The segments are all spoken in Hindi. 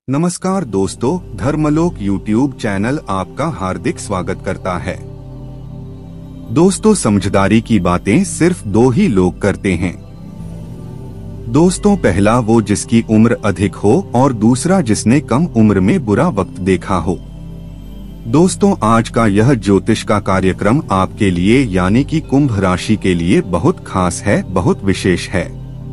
नमस्कार दोस्तों, धर्मलोक यूट्यूब चैनल आपका हार्दिक स्वागत करता है। दोस्तों, समझदारी की बातें सिर्फ दो ही लोग करते हैं। दोस्तों, पहला वो जिसकी उम्र अधिक हो और दूसरा जिसने कम उम्र में बुरा वक्त देखा हो। दोस्तों, आज का यह ज्योतिष का कार्यक्रम आपके लिए यानी कि कुंभ राशि के लिए बहुत खास है, बहुत विशेष है।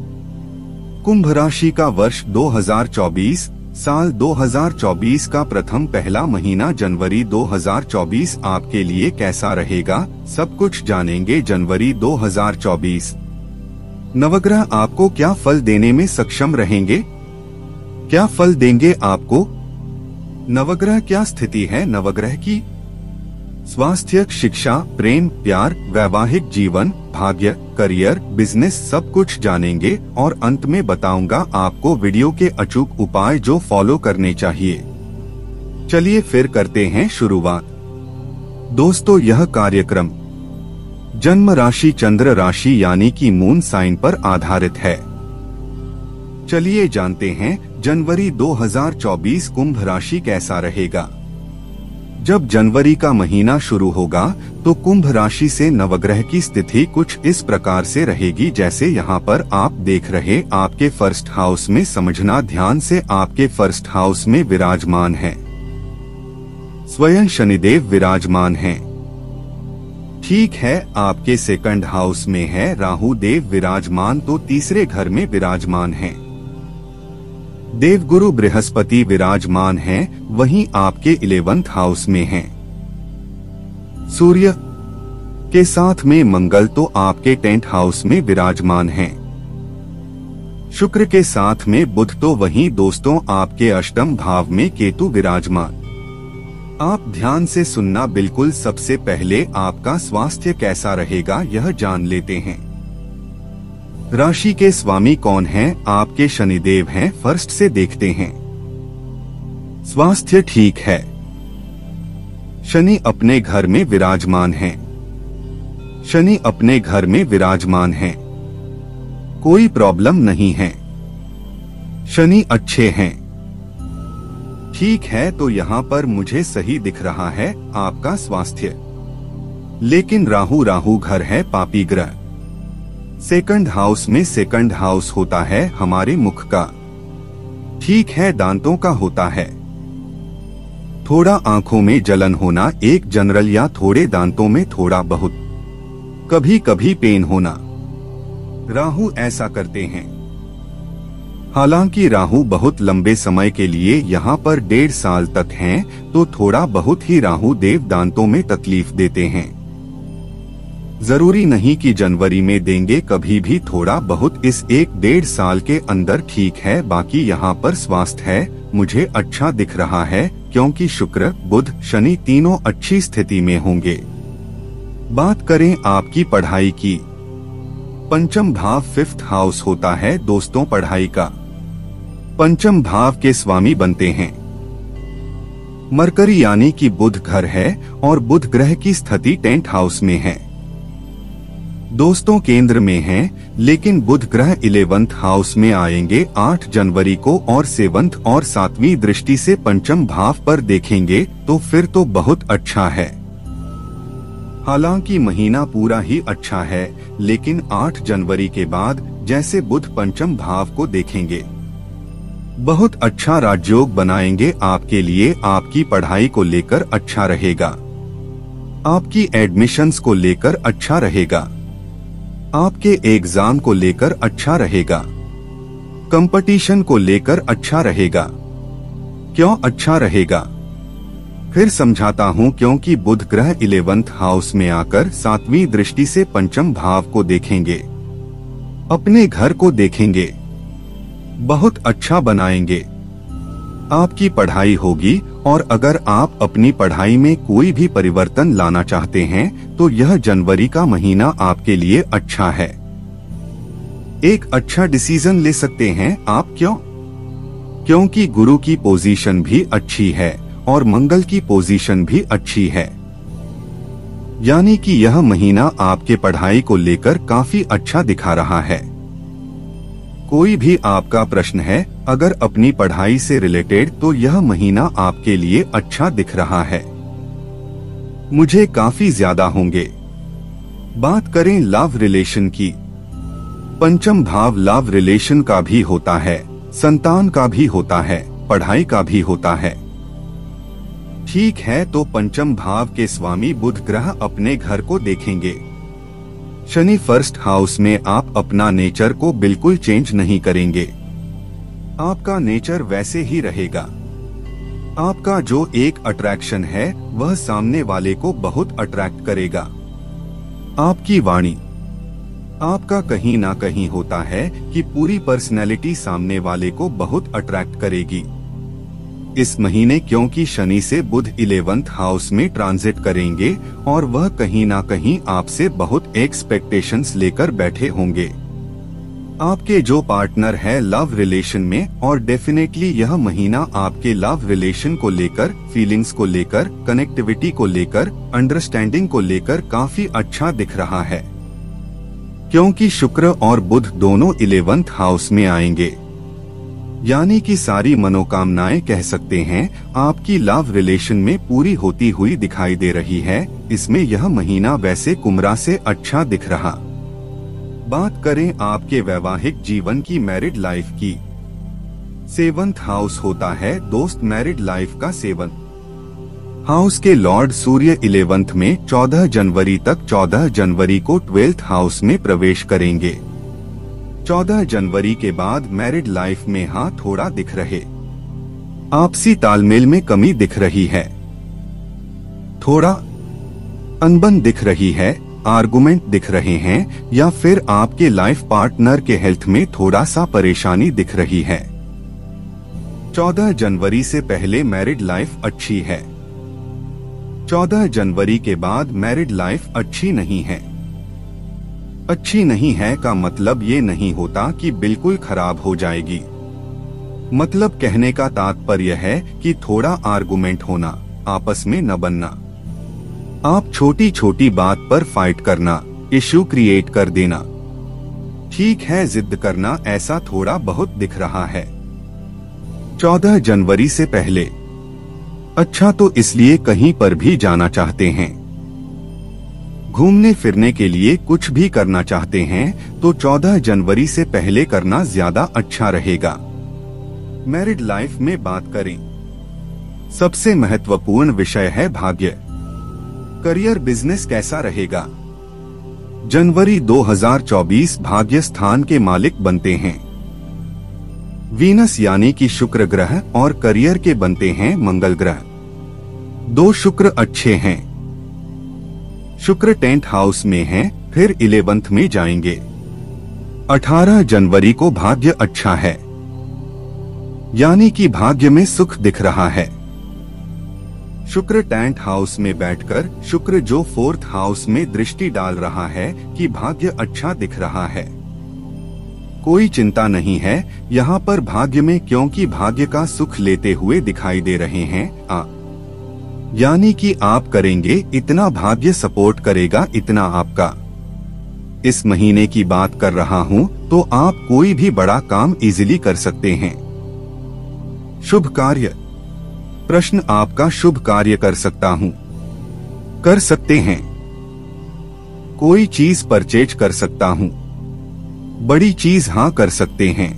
कुंभ राशि का वर्ष 2024 साल 2024 का प्रथम पहला महीना जनवरी 2024 आपके लिए कैसा रहेगा, सब कुछ जानेंगे। जनवरी 2024 नवग्रह आपको क्या फल देने में सक्षम रहेंगे, क्या फल देंगे आपको। नवग्रह क्या स्थिति है नवग्रह की। स्वास्थ्य, शिक्षा, प्रेम, प्यार, वैवाहिक जीवन, भाग्य, करियर, बिजनेस सब कुछ जानेंगे और अंत में बताऊंगा आपको वीडियो के अचूक उपाय जो फॉलो करने चाहिए। चलिए फिर करते हैं शुरुआत। दोस्तों, यह कार्यक्रम जन्म राशि चंद्र राशि यानी कि मून साइन पर आधारित है। चलिए जानते हैं जनवरी 2024 कुंभ राशि कैसा रहेगा। जब जनवरी का महीना शुरू होगा तो कुंभ राशि से नवग्रह की स्थिति कुछ इस प्रकार से रहेगी जैसे यहाँ पर आप देख रहे। आपके फर्स्ट हाउस में समझना ध्यान से, आपके फर्स्ट हाउस में विराजमान है स्वयं शनिदेव विराजमान हैं। ठीक है, आपके सेकंड हाउस में है राहु देव विराजमान, तो तीसरे घर में विराजमान हैं देवगुरु बृहस्पति विराजमान हैं, वहीं आपके 11th हाउस में हैं सूर्य के साथ में मंगल, तो आपके 10th हाउस में विराजमान हैं शुक्र के साथ में बुध, तो वहीं दोस्तों आपके अष्टम भाव में केतु विराजमान। आप ध्यान से सुनना, बिल्कुल सबसे पहले आपका स्वास्थ्य कैसा रहेगा यह जान लेते हैं। राशि के स्वामी कौन हैं, आपके शनिदेव हैं। फर्स्ट से देखते हैं। स्वास्थ्य ठीक है, शनि अपने घर में विराजमान हैं। शनि अपने घर में विराजमान हैं, कोई प्रॉब्लम नहीं है, शनि अच्छे हैं। ठीक है, तो यहाँ पर मुझे सही दिख रहा है आपका स्वास्थ्य, लेकिन राहु घर है पापी ग्रह। सेकंड हाउस में सेकंड हाउस होता है हमारे मुख का, ठीक है, दांतों का होता है। थोड़ा आंखों में जलन होना एक जनरल, या थोड़े दांतों में थोड़ा बहुत कभी कभी पेन होना, राहु ऐसा करते हैं। हालांकि राहु बहुत लंबे समय के लिए यहाँ पर 1.5 साल तक हैं, तो थोड़ा बहुत ही राहु देव दांतों में तकलीफ देते हैं। जरूरी नहीं कि जनवरी में देंगे, कभी भी थोड़ा बहुत इस 1-1.5 साल के अंदर ठीक है। बाकी यहाँ पर स्वास्थ्य है मुझे अच्छा दिख रहा है, क्योंकि शुक्र, बुध, शनि तीनों अच्छी स्थिति में होंगे। बात करें आपकी पढ़ाई की, पंचम भाव 5th हाउस होता है दोस्तों पढ़ाई का। पंचम भाव के स्वामी बनते हैं मरकरी यानी कि बुध घर है, और बुध ग्रह की स्थिति 10th हाउस में है दोस्तों, केंद्र में हैं, लेकिन बुध ग्रह 11th हाउस में आएंगे 8 जनवरी को, और 7th और 7वीं दृष्टि से पंचम भाव पर देखेंगे, तो फिर तो बहुत अच्छा है। हालांकि महीना पूरा ही अच्छा है, लेकिन 8 जनवरी के बाद जैसे बुध पंचम भाव को देखेंगे, बहुत अच्छा राजयोग बनाएंगे आपके लिए। आपकी पढ़ाई को लेकर अच्छा रहेगा, आपकी एडमिशंस को लेकर अच्छा रहेगा, आपके एग्जाम को लेकर अच्छा रहेगा, कंपटीशन को लेकर अच्छा रहेगा। क्यों अच्छा रहेगा, फिर समझाता हूँ। क्योंकि बुध ग्रह 11th हाउस में आकर 7वीं दृष्टि से पंचम भाव को देखेंगे, अपने घर को देखेंगे, बहुत अच्छा बनाएंगे। आपकी पढ़ाई होगी, और अगर आप अपनी पढ़ाई में कोई भी परिवर्तन लाना चाहते हैं तो यह जनवरी का महीना आपके लिए अच्छा है। एक अच्छा डिसीजन ले सकते हैं आप। क्यों? क्योंकि गुरु की पोजीशन भी अच्छी है और मंगल की पोजीशन भी अच्छी है, यानी कि यह महीना आपके पढ़ाई को लेकर काफी अच्छा दिखा रहा है। कोई भी आपका प्रश्न है, अगर अपनी पढ़ाई से रिलेटेड तो यह महीना आपके लिए अच्छा दिख रहा है। मुझे काफी ज्यादा होंगे। बात करें लव रिलेशन की। पंचम भाव लव रिलेशन का भी होता है, संतान का भी होता है, पढ़ाई का भी होता है। ठीक है, तो पंचम भाव के स्वामी बुध ग्रह अपने घर को देखेंगे। शनि फर्स्ट हाउस में आप अपना नेचर को बिल्कुल चेंज नहीं करेंगे। आपका नेचर वैसे ही रहेगा। आपका जो एक अट्रैक्शन है वह सामने वाले को बहुत अट्रैक्ट करेगा। आपकी वाणी, आपका कहीं ना कहीं होता है कि पूरी पर्सनैलिटी सामने वाले को बहुत अट्रैक्ट करेगी। इस महीने क्योंकि शनि से बुध 11th हाउस में ट्रांजिट करेंगे और वह कहीं ना कहीं आपसे बहुत एक्सपेक्टेशंस लेकर बैठे होंगे। आपके जो पार्टनर है लव रिलेशन में, और डेफिनेटली यह महीना आपके लव रिलेशन को लेकर, फीलिंग्स को लेकर, कनेक्टिविटी को लेकर, अंडरस्टैंडिंग को लेकर काफी अच्छा दिख रहा है। क्योंकि शुक्र और बुध दोनों 11th हाउस में आएंगे, यानी कि सारी मनोकामनाएं कह सकते हैं आपकी लव रिलेशन में पूरी होती हुई दिखाई दे रही है। इसमें यह महीना वैसे कुमरा से अच्छा दिख रहा। बात करें आपके वैवाहिक जीवन की, मैरिड लाइफ की। 7th हाउस होता है दोस्त मैरिड लाइफ का 7th हाउस के लॉर्ड सूर्य 11th में 14 जनवरी तक, 14 जनवरी को 12th हाउस में प्रवेश करेंगे। 14 जनवरी के बाद मैरिड लाइफ में थोड़ा दिख रहे आपसी तालमेल में कमी दिख रही है, थोड़ा अनबन दिख रही है, आर्गुमेंट दिख रहे हैं, या फिर आपके लाइफ पार्टनर के हेल्थ में थोड़ा सा परेशानी दिख रही है। 14 जनवरी से पहले मैरिड लाइफ अच्छी है। 14 जनवरी के बाद मैरिड लाइफ अच्छी नहीं है। अच्छी नहीं है का मतलब ये नहीं होता कि बिल्कुल खराब हो जाएगी। मतलब कहने का तात्पर्य है कि थोड़ा आर्गुमेंट होना, आपस में न बनना, आप छोटी छोटी बात पर फाइट करना, इश्यू क्रिएट कर देना, ठीक है जिद करना, ऐसा थोड़ा बहुत दिख रहा है। 14 जनवरी से पहले अच्छा तो इसलिए कहीं पर भी जाना चाहते हैं, घूमने फिरने के लिए कुछ भी करना चाहते हैं तो 14 जनवरी से पहले करना ज्यादा अच्छा रहेगा। मैरिड लाइफ में बात करें, सबसे महत्वपूर्ण विषय है भाग्य। करियर बिजनेस कैसा रहेगा? जनवरी 2024 भाग्य स्थान के मालिक बनते हैं वीनस यानी कि शुक्र ग्रह, और करियर के बनते हैं मंगल ग्रह। 2 शुक्र अच्छे हैं। शुक्र 10th हाउस में हैं, फिर 11th में जाएंगे। 18 जनवरी को भाग्य अच्छा है, यानी कि भाग्य में सुख दिख रहा है। शुक्र 10th हाउस में बैठकर शुक्र जो 4th हाउस में दृष्टि डाल रहा है कि भाग्य अच्छा दिख रहा है। कोई चिंता नहीं है यहाँ पर भाग्य में, क्योंकि भाग्य का सुख लेते हुए दिखाई दे रहे हैं। यानी कि आप करेंगे इतना, भाग्य सपोर्ट करेगा इतना आपका। इस महीने की बात कर रहा हूँ तो आप कोई भी बड़ा काम इजीली कर सकते हैं। शुभ कार्य, प्रश्न आपका शुभ कार्य कर सकता हूँ, कर सकते हैं। कोई चीज परचेज कर सकता हूँ, बड़ी चीज कर सकते हैं।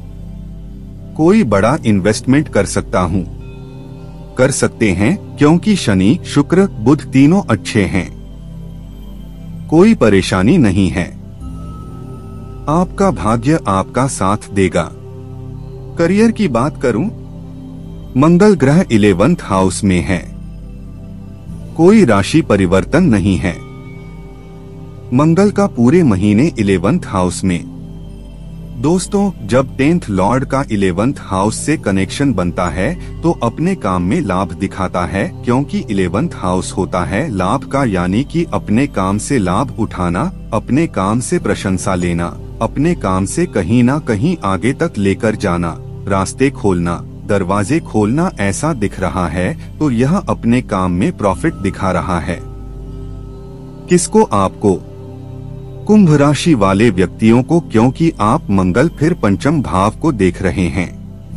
कोई बड़ा इन्वेस्टमेंट कर सकता हूँ, कर सकते हैं, क्योंकि शनि शुक्र बुध तीनों अच्छे हैं। कोई परेशानी नहीं है। आपका भाग्य आपका साथ देगा। करियर की बात करूं, मंगल ग्रह 11th हाउस में है। कोई राशि परिवर्तन नहीं है। मंगल का पूरे महीने 11th हाउस में। दोस्तों, जब 10th लॉर्ड का 11th हाउस से कनेक्शन बनता है तो अपने काम में लाभ दिखाता है, क्योंकि 11th हाउस होता है लाभ का, यानी कि अपने काम से लाभ उठाना, अपने काम से प्रशंसा लेना, अपने काम से कहीं ना कहीं आगे तक लेकर जाना, रास्ते खोलना, दरवाजे खोलना, ऐसा दिख रहा है। तो यह अपने काम में प्रॉफिट दिखा रहा है। किसको? आपको, कुंभ राशि वाले व्यक्तियों को, क्योंकि आप मंगल फिर पंचम भाव को देख रहे हैं।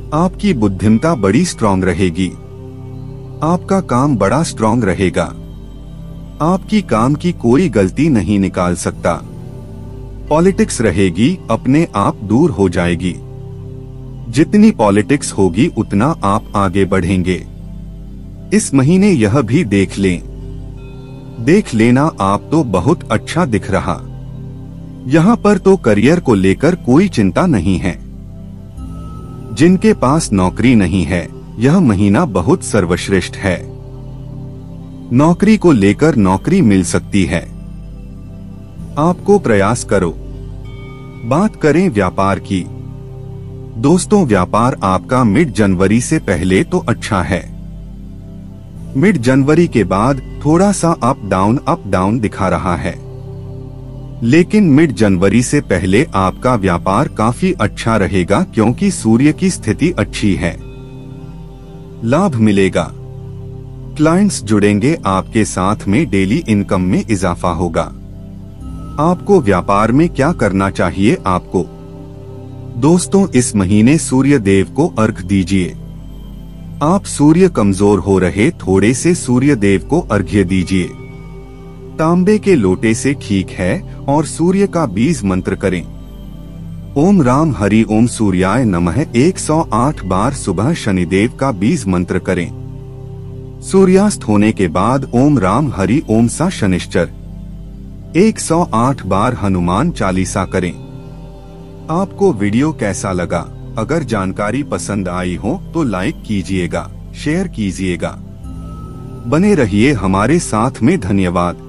आपकी बुद्धिमत्ता बड़ी स्ट्रांग रहेगी। आपका काम बड़ा स्ट्रांग रहेगा। आपकी काम की कोई गलती नहीं निकाल सकता। पॉलिटिक्स रहेगी, अपने आप दूर हो जाएगी। जितनी पॉलिटिक्स होगी उतना आप आगे बढ़ेंगे। इस महीने यह भी देख लेना आप तो बहुत अच्छा दिख रहा। यहाँ पर तो करियर को लेकर कोई चिंता नहीं है। जिनके पास नौकरी नहीं है, यह महीना बहुत सर्वश्रेष्ठ है। नौकरी को लेकर नौकरी मिल सकती है। आपको प्रयास करो। बात करें व्यापार की। दोस्तों, व्यापार आपका मिड जनवरी से पहले तो अच्छा है। मिड जनवरी के बाद थोड़ा सा अप डाउन दिखा रहा है, लेकिन मिड जनवरी से पहले आपका व्यापार काफी अच्छा रहेगा क्योंकि सूर्य की स्थिति अच्छी है। लाभ मिलेगा। क्लाइंट्स जुड़ेंगे आपके साथ में, डेली इनकम में इजाफा होगा। आपको व्यापार में क्या करना चाहिए? आपको दोस्तों इस महीने सूर्य देव को अर्घ दीजिए। आप सूर्य कमजोर हो रहे, थोड़े से सूर्य देव को अर्घ्य दीजिए। तांबे के लोटे से ठीक है, और सूर्य का बीज मंत्र करें। ओम राम हरि ओम सूर्याय नमः 108 बार सुबह शनिदेव का बीज मंत्र करें। सूर्यास्त होने के बाद ओम राम हरि ओम सा शनिश्चर 108 बार हनुमान चालीसा करें। आपको वीडियो कैसा लगा? अगर जानकारी पसंद आई हो तो लाइक कीजिएगा, शेयर कीजिएगा। बने रहिए हमारे साथ में। धन्यवाद।